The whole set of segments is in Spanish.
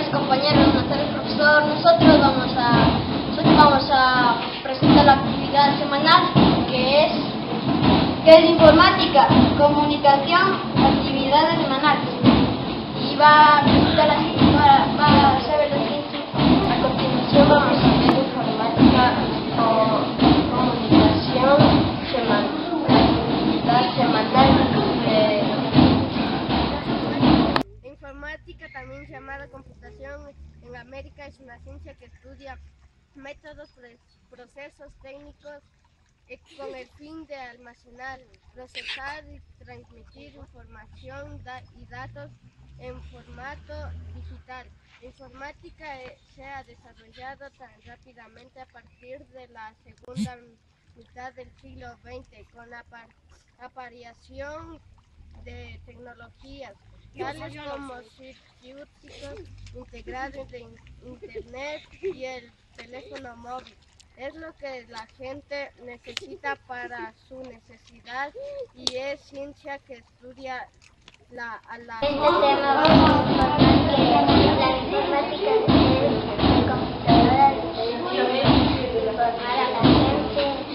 tardes, compañeros, buenas tardes, profesor. Nosotros vamos a presentar la actividad semanal que es informática, comunicación, actividades semanales. Y va a presentar va a saber lo siguiente. A continuación vamos a ver informática o comunicación semanal, actividad semanal. Informática, también llamada computación en América, es una ciencia que estudia métodos, procesos técnicos con el fin de almacenar, procesar y transmitir información y datos en formato digital. La informática se ha desarrollado tan rápidamente a partir de la segunda mitad del siglo XX con la aparición de tecnologías tales como circuitos integrados de Internet y el teléfono móvil. Es lo que la gente necesita para su necesidad y es ciencia que estudia la Este tema vamos a informar que la informática es computadoras, informar a la gente,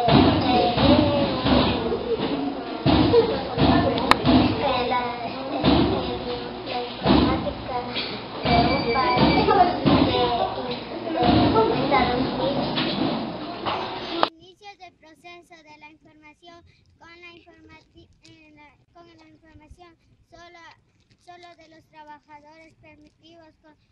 proceso de la información con la información solo de los trabajadores primitivos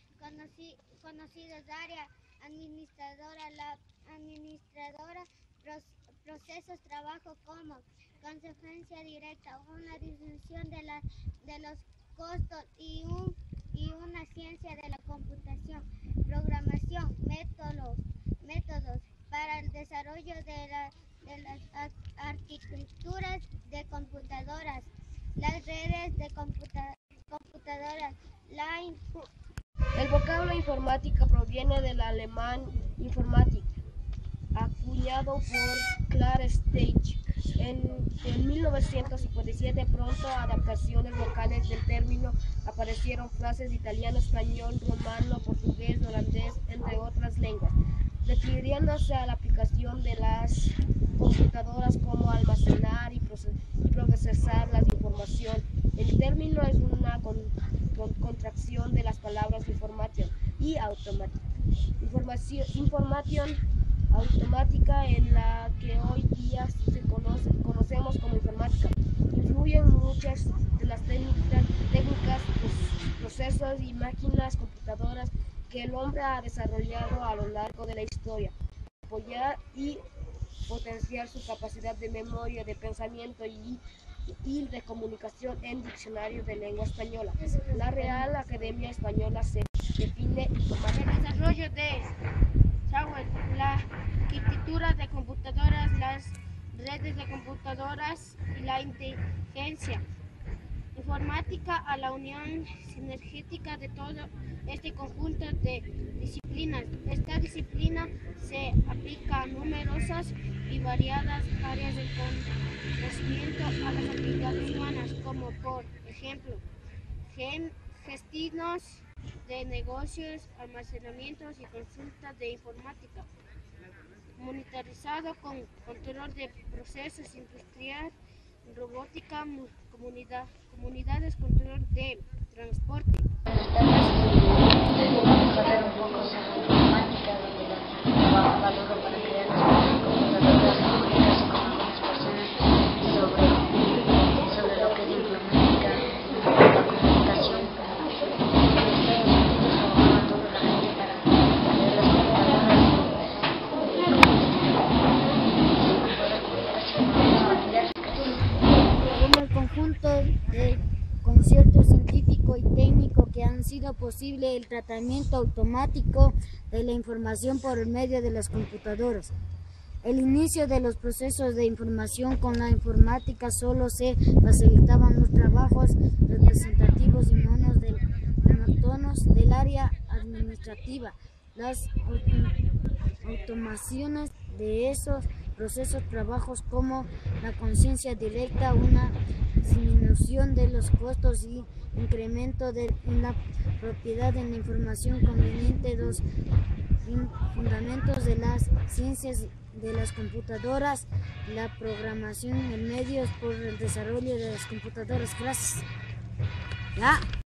conocidos área administradora. La administradora procesos trabajo como consecuencia directa una disminución de los costos y una ciencia de la computación, programación, métodos para el desarrollo de las arquitecturas de computadoras, las redes de computadoras. El vocablo informática proviene del alemán Informatik, acuñado por Karl Steinitz en 1957. Pronto adaptaciones locales del término aparecieron frases de italiano, español, rumano, portugués, holandés, entre otras lenguas, refiriéndose a la aplicación de las computadoras como almacenar y procesar la información. El término es una contracción de las palabras información y automática. Información automática, en la que hoy día conocemos como informática, influyen muchas de las técnicas, procesos y máquinas computadoras que el hombre ha desarrollado a lo largo de la historia, apoyar y potenciar su capacidad de memoria, de pensamiento y de comunicación en diccionarios de lengua española. La Real Academia Española se define informática: el desarrollo de software, la arquitectura de computadoras, las redes de computadoras y la inteligencia informática, a la unión sinergética de todo este conjunto de disciplinas. Esta disciplina se aplica a numerosas y variadas áreas del conocimiento, a las actividades humanas, como por ejemplo gestiones de negocios, almacenamientos y consultas de informática, monitorizado con control de procesos industriales, robótica, comunidades, control de transporte. Vamos a ver un poco sobre informática, donde la valoro para crear computadoras, comunicarse con algunas personas sobre lo que es informática, la comunicación. De concierto científico y técnico que han sido posible el tratamiento automático de la información por medio de las computadoras. El inicio de los procesos de información con la informática solo se facilitaban los trabajos representativos y monótonos del área administrativa. Las automaciones de esos procesos, trabajos como la conciencia directa, una disminución de los costos y incremento en la propiedad de la información conveniente. 2. Fundamentos de las ciencias de las computadoras, la programación en medios por el desarrollo de las computadoras. Gracias. Ya.